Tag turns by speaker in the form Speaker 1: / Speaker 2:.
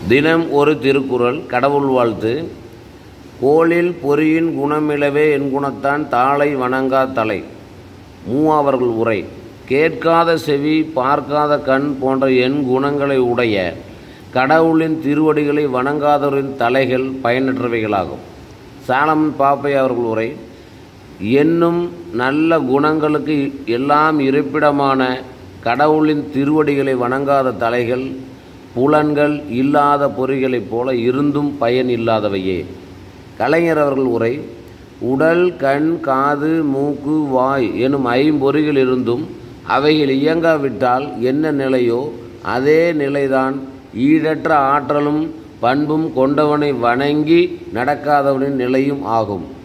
Speaker 1: தினம் ஒரு திருக்குறள். கடவுள் வாழ்த்து. கோளில் பொறியின் குணமிலவே என் குணத்தான் தாளை வணங்கா தலை. மூவாவர்கள் உரை. கேட்காத செவி, பார்க்காத கண் போன்ற என் குணங்களை உடைய கடவுளின் திருவடிகளை வணங்காதவரின் தலைகள் பயனற்றவைகளாகும். சாலமன் பாப்பை அவர்கள் உரை. என்னும் நல்ல குணங்களுக்கு எல்லாம் இருப்பிடமான கடவுளின் திருவடிகளை வணங்காத தலைகள் புலன்கள் இல்லாத பொறிகளைப் போல இருந்தும் பயன் இல்லாதவையே. கலைஞர் அவர்கள் உரை. உடல், கண், காது, மூக்கு, வாய் எனும் ஐம்பொறிகள் இருந்தும் அவைகள் இயங்காவிட்டால் என்ன நிலையோ அதே நிலைதான் ஈடற்ற ஆற்றலும் பண்பும் கொண்டவனை வணங்கி நடக்காதவனின் நிலையும் ஆகும்.